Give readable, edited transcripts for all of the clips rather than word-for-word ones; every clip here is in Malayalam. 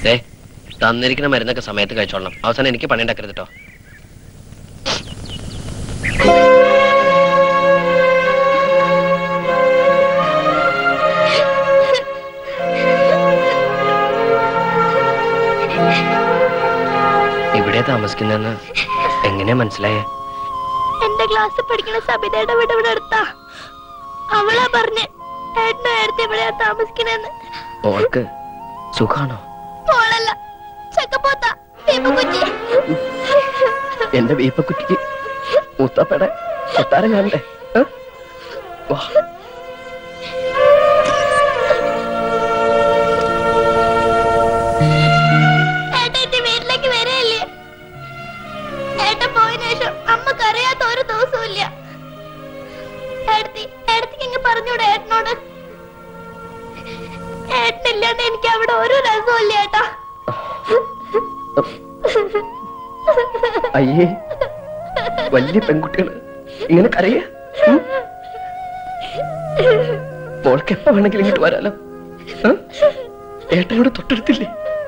തന്നിരിക്കുന്ന മരുന്നൊക്കെ സമയത്ത് കഴിച്ചോളണം. അവസാനം എനിക്ക് പണി ഉണ്ടാക്കരുത് കേട്ടോ. ഇവിടെ താമസിക്കുന്നെന്ന് എങ്ങനെയാ മനസ്സിലായേ? എന്റെ ക്ലാസ്സിൽ പഠിക്കുന്ന സബിതയുടെ വീട് ഇവിടെ അടുത്താ. അവളാ പറഞ്ഞേ ഏട്ടനും ഏടത്തി ഇവിടെയാ താമസിക്കണെന്ന്. ഓൾക്ക് സുഖാണോ? ഓളല്ല, ചക്കപ്പോത്ത വീപ്പക്കുറ്റി. എന്റെ വീപ്പക്കുറ്റിക്ക് മുത്തപ്പയുടെ കൊട്ടാരം കാണണ്ടേ? വീട്ടിലേക്ക് വരല്ലേ? ഏട്ടൻ പോയതിനു ശേഷം അമ്മക്ക് അറിയാത്ത ഒരു ദിവസവും ഇല്ല. ഏടത്തിക്ക് ഇങ്ങ് പറഞ്ഞൂടെ ഏട്ടനോട്? ഏട്ടനില്ലാന്ന് എനിക്ക് അവിടെ ഒരു രസവും ഇല്ല ഏട്ടാ. അയ്യേ, വലിയ പെൺകുട്ടികള് ഇങ്ങനെ കരയ? മോൾക്ക് എപ്പോ വേണമെങ്കിലും ഇങ്ങോട്ട് വരാലോ. ഏട്ടനോട് തൊട്ടടുത്തില്ലേ?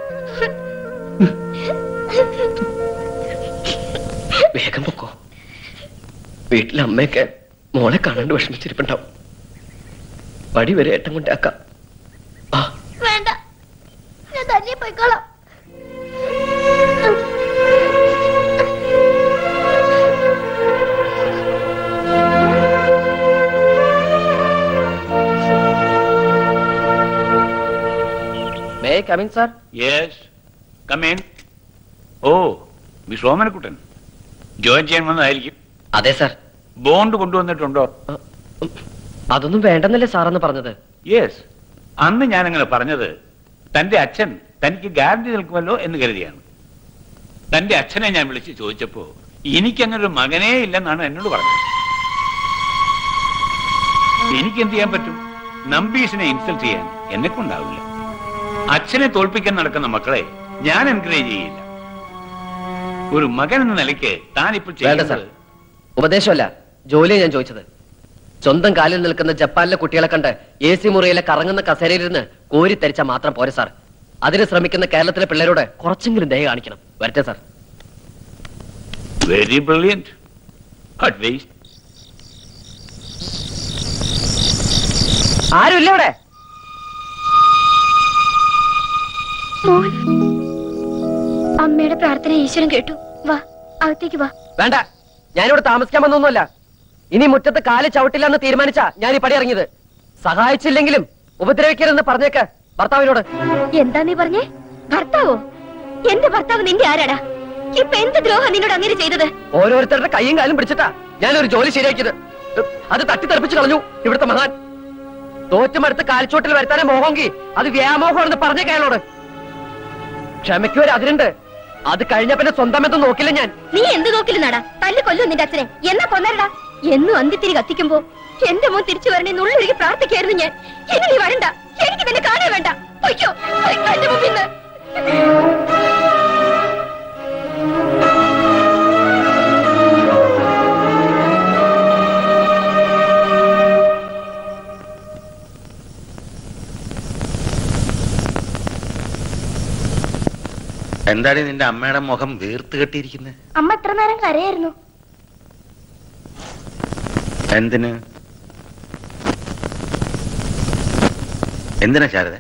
വേഗം പൊക്കോ. വീട്ടിലെ അമ്മയൊക്കെ മോളെ കാണാണ്ട് വിഷമിച്ചിരിപ്പുണ്ടാവും. പടി വരെ ഏട്ടൻ കൊണ്ടാക്കാം. വേണ്ട, ഞാൻ തന്നെ പോയിക്കോളാം. May I come in, sir? Yes, come in. Oh, Miss Omanakkuttan. Join ചെയ്യാൻ വന്നതായിരിക്കും. അതെ സാർ. ബോണ്ട് കൊണ്ടുവന്നിട്ടുണ്ടോ? അതൊന്നും വേണ്ടെന്നല്ലേ സാറെന്ന് പറഞ്ഞത്? യെസ്, അന്ന് ഞാൻ അങ്ങനെ പറഞ്ഞത് തന്റെ അച്ഛൻ തനിക്ക് ഗ്യാരണ്ടി നിൽക്കുമല്ലോ എന്ന് കരുതിയാണ്. തന്റെ അച്ഛനെ ഞാൻ വിളിച്ച് ചോദിച്ചപ്പോ എനിക്കങ്ങനെ ഒരു മകനേ ഇല്ലെന്നാണ് എന്നോട് പറഞ്ഞത്. എനിക്ക് എന്ത് ചെയ്യാൻ പറ്റും? നമ്പീസിനെ ഇൻസൾട്ട് ചെയ്യാൻ എന്നെ കൊണ്ടാവില്ല. അച്ഛനെ തോൽപ്പിക്കാൻ നടക്കുന്ന മക്കളെ ഞാൻ എൻകറേജ് ചെയ്യില്ല. ഒരു മകൻ എന്ന നിലയ്ക്ക് താനിപ്പോൾ ചെയ്യുന്നത് ഉപദേശമല്ല, ജോലിയാണ് ഞാൻ ചോദിച്ചത്. സ്വന്തം കാലിൽ നിൽക്കുന്ന ജപ്പാനിലെ കുട്ടികളെ കണ്ട് AC മുറിയിലെ കറങ്ങുന്ന കസേരയിലിരുന്ന് കോരി തരിച്ചാൽ മാത്രം പോരെ സാർ. അതിന് ശ്രമിക്കുന്ന കേരളത്തിലെ പിള്ളേരോട് കുറച്ചെങ്കിലും ദയ കാണിക്കണം. വരട്ടെ സാർ. Very brilliant advice. ആരുമില്ല ഇവിടെ? അമ്മയുടെ പ്രാർത്ഥന ഈശ്വരൻ കേട്ടു. വാ, അകത്തേക്ക് വാ. വേണ്ട, ഞാനിവിടെ താമസിക്കാൻ വന്നൊന്നുമല്ല. ഇനി മുറ്റത്ത് കാല് ചവിട്ടില്ല എന്ന് തീരുമാനിച്ചാ ഞാൻ ഈ പടി ഇറങ്ങിയത്. സഹായിച്ചില്ലെങ്കിലും ഉപദ്രവിക്കരുതെന്ന് പറഞ്ഞേക്ക് ഭർത്താവിനോട്. എന്താ നീ പറഞ്ഞേ? ഭർത്താവോ? എന്റെ ഭർത്താവ് നിന്റെ ആരാടാ? ഇപ്പൊ എന്ത് ദ്രോഹം നിന്നോട് അങ്ങനെ ചെയ്തത്? ഓരോരുത്തരുടെ കൈയും കാലും പിടിച്ചിട്ടാ ഞാനൊരു ജോലി ശരിയാക്കിയത്. അത് തട്ടിത്തെറിപ്പിച്ച് കളഞ്ഞു ഇവിടുത്തെ മഹാൻ. തോറ്റുമടുത്ത് കാൽച്ചോട്ടിൽ വരുത്താനേ മോഹമെങ്കിൽ അത് വ്യാമോഹമാണെന്ന് പറഞ്ഞേക്ക അയാളോട്. ക്ഷമയ്ക്കൊരു അതിരുണ്ട്. അത് കഴിഞ്ഞ പിന്നെ സ്വന്തം എന്തും നോക്കില്ല ഞാൻ. നീ എന്ത് നോക്കില്ലെന്നാടാ? തല്ലു കൊല്ലും നിന്റെ അച്ഛനെ. എന്നാ കൊന്നരടാ. എന്നും അന്തിത്തിരി കത്തിക്കുമ്പോ എന്റെ മോൻ തിരിച്ചു വരണേ നുള്ളൊരുക്കി പ്രാർത്ഥിക്കായിരുന്നു ഞാൻ. ഇനി നീ വരണ്ട, എനിക്ക് നിന്നെ കാണാൻ വേണ്ട. പൊയ്ക്കോ, എന്റെ മുമ്പിൽ നിന്ന്. എന്താണ് നിന്റെ അമ്മയുടെ മുഖം വീർത്ത് കെട്ടിയിരിക്കുന്നത്? അമ്മ എത്ര നേരം കരയായിരുന്നു. എന്തിന്? എന്തിനാ ശാരദ?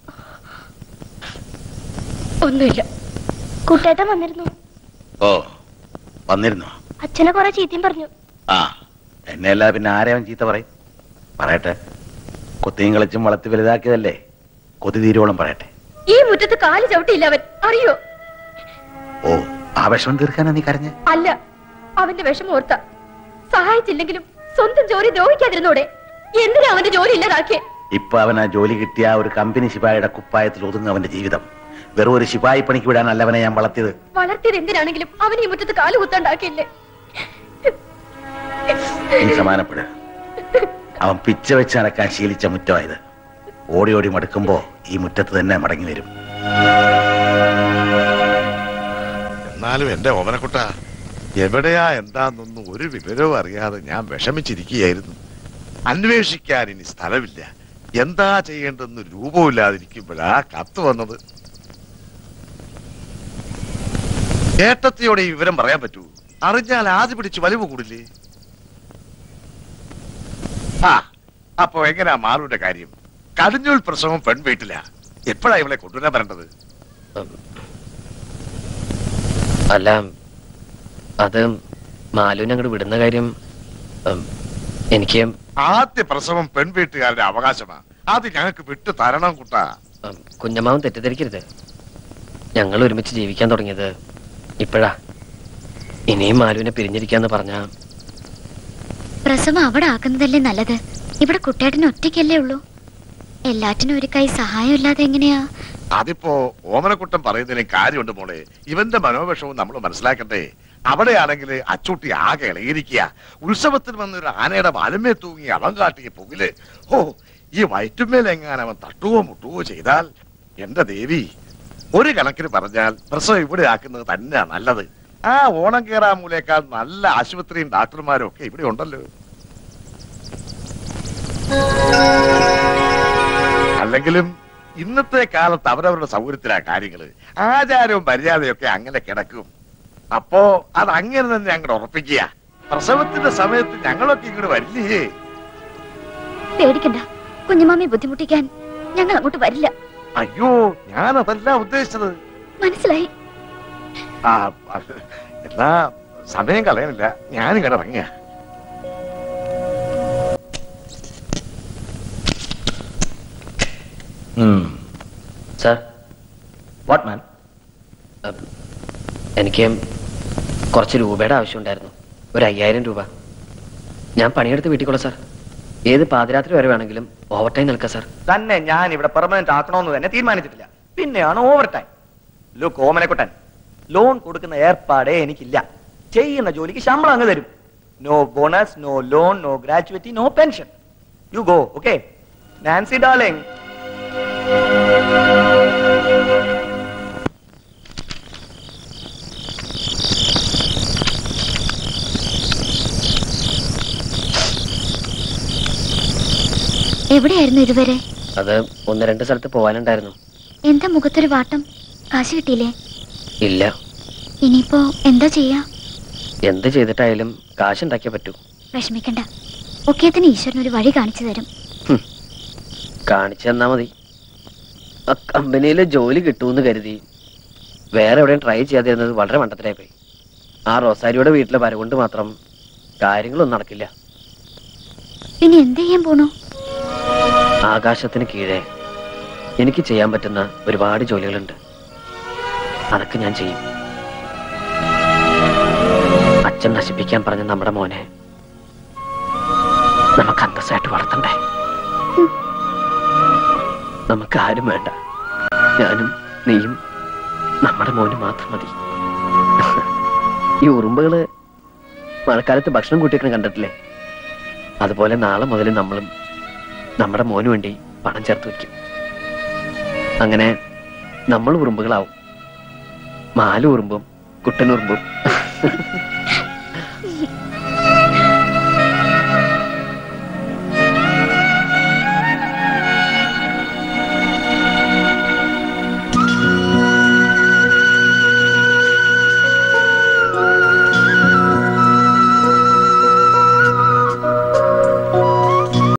ഒന്നുമില്ല. കൂട്ടേട്ടൻ വന്നിരുന്നു. ഓ, വന്നിരുന്നോ? അച്ഛനെ കുറെ ചീത്തയും പറഞ്ഞു. ആ, എന്നെ അല്ലാതെ പിന്നെ ആരെയും ചീത്ത പറയും? പറയട്ടെ. കൊത്തിയും കളിച്ചും വളർത്തി വലുതാക്കിയതല്ലേ, കൊതി തീരോളം പറയട്ടെ. ഈ മുറ്റത്ത് കാല് ചവിട്ടിയില്ല അവൻ, അറിയോ? ഓ, ആ വിഷമം തീർക്കാനാ നീ കരഞ്ഞ? അല്ല, അവന്റെ വിഷമം ഓർത്ത. സഹായിച്ചില്ലെങ്കിലും സ്വന്തം ജോലി ദ്രോഹിക്കാതിരുന്നോടെ. എന്തിനാ അവന്റെ ജോലി ഇല്ലാതാക്കിയേ? ഇപ്പൊ അവൻ ആ ജോലി കിട്ടിയ ഒരു കമ്പനി ശിപായിയുടെ കുപ്പായത്തിൽ ഒതുങ്ങും അവന്റെ ജീവിതം. വെറും ഒരു ശിപായി പണിക്ക് വിടാനല്ല അവനെ ഞാൻ വളർത്തിയത്. വളർത്തിയത് എന്തിനാണെങ്കിലും അവൻ ഈ മുറ്റത്ത് കാല് കുത്താണ്ടാക്കിയില്ലേ? നീ സമാനപ്പെട്. അവൻ പിച്ച വെച്ച് നടക്കാൻ ശീലിച്ച മുറ്റമായത്. ഓടി ഓടി മടുക്കുമ്പോ ഈ മുറ്റത്ത് തന്നെ മടങ്ങി വരും. എന്നാലും എന്റെ ഓമനക്കുട്ട, എവിടെയാ എന്താന്നൊന്നും ഒരു വിവരവും അറിയാതെ ഞാൻ വിഷമിച്ചിരിക്കുകയായിരുന്നു. അന്വേഷിക്കാൻ ഇനി സ്ഥലമില്ല. എന്താ ചെയ്യേണ്ടെന്ന് രൂപമില്ലാതിരിക്കുമ്പോഴാ കത്ത് വന്നത്. ഏട്ടത്തിയോടെ ഈ വിവരം പറയാൻ പറ്റൂ? അറിഞ്ഞാൽ ആദ്യം പിടിച്ച് വലിവ് കൂടില്ലേ? അപ്പൊ എങ്ങനെയാ മാളുവിന്റെ കാര്യം? കടിഞ്ഞൂൽ പ്രസവം പെൺവീട്ടില. എപ്പോഴാ ഇവളെ കൊണ്ടുവരാൻ വരേണ്ടത്? അല്ല, അത് മാലുവിനെ അങ്ങോട്ട് വിടുന്ന കാര്യം എനിക്ക്. ആദ്യ പ്രസവം പെൺവീട്ടുകാരുടെ അവകാശമാ. അത് ഞങ്ങൾക്ക് വിട്ടു തരണം കുട്ടാ. കുഞ്ഞമ്മാവൻ തെറ്റിദ്ധരിക്കരുത്. ഞങ്ങൾ ഒരുമിച്ച് ജീവിക്കാൻ തുടങ്ങിയത് ഇപ്പോഴാ. ഇനിയും മാലുവിനെ പിരിഞ്ഞിരിക്കാന്ന് പറഞ്ഞാ പ്രസവം അവിടെ ആക്കുന്നതല്ലേ നല്ലത്. ഇവിടെ കുട്ടേട്ടന് ഒറ്റയ്ക്കല്ലേ ഉള്ളൂ. എല്ലാറ്റിനും ഒരു കൈ സഹായം ഇല്ലാതെ എങ്ങനെയാ? അതിപ്പോ ഓമനക്കുട്ടൻ പറയുന്നതിന് കാര്യമുണ്ട് മോളെ. ഇവന്റെ മനോവിഷവും നമ്മൾ മനസ്സിലാക്കട്ടെ. അവിടെയാണെങ്കിൽ അച്ചൂട്ടി ആകെ ഇളകിയിരിക്കുക. ഉത്സവത്തിന് വന്നൊരു ആനയുടെ വലമേ തൂങ്ങി അവൻ കാട്ടിയ പുകില്. ഈ വയറ്റുമേലെങ്ങാൻ അവൻ തട്ടുവോ മുട്ടുവോ ചെയ്താൽ എന്റെ ദേവി, ഒരു കണക്കിന് പറഞ്ഞാൽ പ്രസവം ഇവിടെ ആക്കുന്നത് തന്നെയാ നല്ലത്. ആ ഓണം കേറാമൂലേക്കാൾ നല്ല ആശുപത്രിയും ഡാക്ടർമാരും ഒക്കെ ഇവിടെ ഉണ്ടല്ലോ. അല്ലെങ്കിലും ഇന്നത്തെ കാലത്ത് അവരവരുടെ സൗകര്യത്തിലാ കാര്യങ്ങള്. ആചാരവും മര്യാദയൊക്കെ അങ്ങനെ കിടക്കും. അപ്പോ അത് അങ്ങനെ തന്നെ അങ്ങോട്ട് ഉറപ്പിക്കുക. പ്രസവത്തിന്റെ സമയത്ത് ഞങ്ങളൊക്കെ ഇങ്ങോട്ട് വരില്ലേ? പേടിക്കണ്ട, കുഞ്ഞുമാമി ബുദ്ധിമുട്ടിക്കാൻ ഞങ്ങൾ അങ്ങോട്ട് വരില്ല. അയ്യോ, ഞാനതല്ല ഉദ്ദേശിച്ചത്. മനസ്സിലായി. എന്നാ സമയം കളയാനില്ല, ഞാനിങ്ങോട്ട് ഇറങ്ങിയ. സാർ. What man? എനിക്ക് കുറച്ച് രൂപയുടെ ആവശ്യമുണ്ടായിരുന്നു. ഒരു 5000 രൂപ. ഞാൻ പണിയെടുത്ത് വീട്ടിക്കൊള്ളാം സാർ. ഏത് പാതിരാത്രി വരെ വേണമെങ്കിലും ഓവർ ടൈം നിൽക്കാം സാർ. തന്നെ ഞാൻ ഇവിടെ പെർമനന്റ് ആക്കണമെന്ന് തന്നെ തീരുമാനിച്ചിട്ടില്ല. പിന്നെയാണ് overtime. Look Omanakkuttan, loan കൊടുക്കുന്ന ഏർപ്പാടേ എനിക്കില്ല. ചെയ്യുന്ന ജോലിക്ക് ശമ്പളം അങ്ങ് തരും. No bonus, no loan, no gratuity, no pension. You go. Okay Nancy darling. എവിടെയായിരുന്നു ഇതുവരെ? അത് 1-2 സ്ഥലത്ത് പോവാനുണ്ടായിരുന്നു. എന്താ മുഖത്തൊരു വാട്ടം? കാശ് കിട്ടിയില്ലേ? ഇല്ല. ഇനിയിപ്പോ എന്താ ചെയ്യാ? എന്ത് ചെയ്തിട്ടായാലും കാശുണ്ടാക്കിയേ പറ്റൂ. വിഷമിക്കണ്ട, ഒക്കേത്തിന് ഈശ്വരൻ ഒരു വഴി കാണിച്ചു തരും. കാണിച്ചു തന്നാ മതി. ആ കമ്പനിയിൽ ജോലി കിട്ടുമെന്ന് കരുതി വേറെ എവിടെയും ട്രൈ ചെയ്യാതിരുന്നത് വളരെ മണ്ടത്തിലായി പോയി. ആ റോസാരിയുടെ വീട്ടിലെ വരവുകൊണ്ട് മാത്രം കാര്യങ്ങളൊന്നും നടക്കില്ല. പിന്നെ എന്ത് ചെയ്യാൻ പോണു? ആകാശത്തിന് കീഴെ എനിക്ക് ചെയ്യാൻ പറ്റുന്ന ഒരുപാട് ജോലികളുണ്ട്. അതൊക്കെ ഞാൻ ചെയ്യും. അച്ഛൻ നശിപ്പിക്കാൻ പറഞ്ഞ നമ്മുടെ മോനെ നമുക്ക് അന്തസ്സായിട്ട് വളർത്തണ്ടേ? നമുക്ക് ആരും വേണ്ട. ഞാനും നീയും നമ്മുടെ മോന് മാത്രം മതി. ഈ ഉറുമ്പുകള് മഴക്കാലത്ത് ഭക്ഷണം കൂട്ടിയൊക്കെ കണ്ടിട്ടില്ലേ? അതുപോലെ നാളെ മുതൽ നമ്മളും നമ്മുടെ മോന് വേണ്ടി പണം ചേർത്ത് വയ്ക്കും. അങ്ങനെ നമ്മൾ ഉറുമ്പുകളാവും. മാലു ഉറുമ്പും കുട്ടനുറുമ്പും.